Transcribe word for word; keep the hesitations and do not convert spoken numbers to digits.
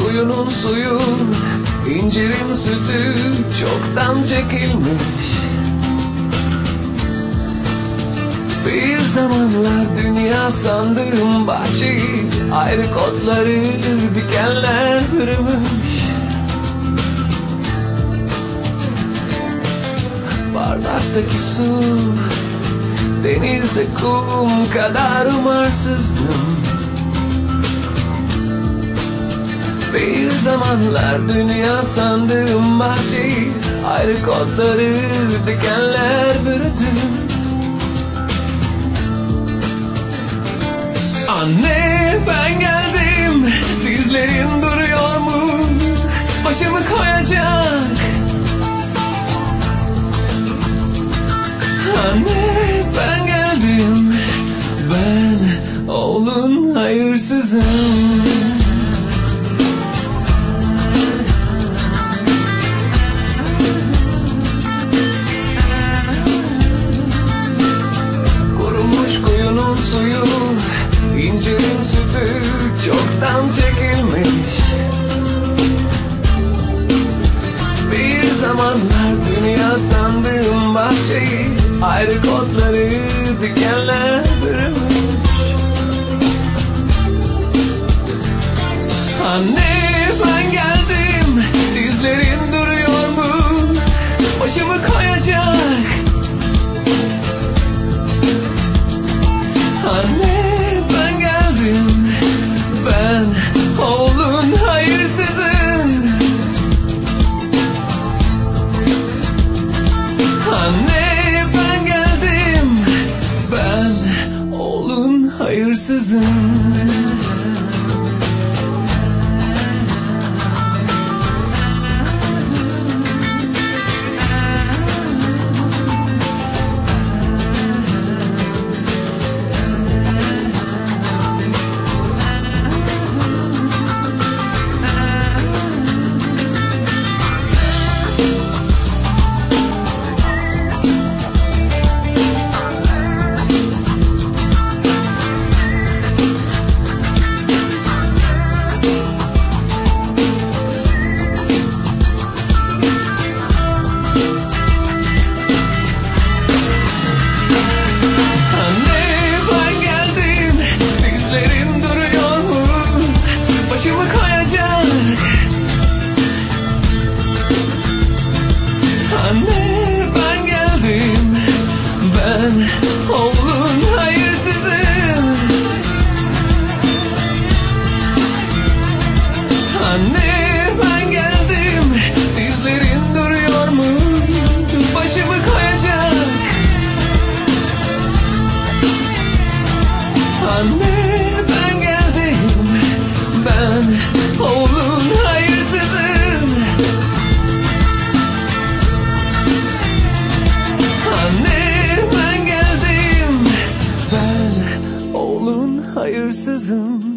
kuyunun suyu, incirin sütü çoktan çekilmiş. Bir zamanlar dünya sandığım bahçeyi, ayrı kotları dikenler bürümüş. Bardaktaki su, denizde kum kadar umarsızdım. Bir zamanlar dünya sandığım bahçeyi, ayrı kotları dikenler bürüdü. Anne ben geldim, dizlerin duruyor mu? Başımı koyacak. Anne ben geldim, ben oğlun hayırsızım. Kurumuş kuyunun suyu, İncirin sütü çoktan çekilmiş. Bir zamanlar dünya sandığım bahçeyi, ayrı kotları dikenler bürümüş. Anne ben geldim, dizlerin duruyor mu? Başımı koyacak. Anne ben oğlun hayırsızın. Anne ben geldim, ben oğlun hayırsızın. Anne ben geldim, ben oğlun hayırsızın. Anne ben geldim, dizlerin duruyor mu? Başımı koyacak. Anne ben geldim, ben oğlun hayırsızın. Anne ben geldim, ben oğlun hayırsızım.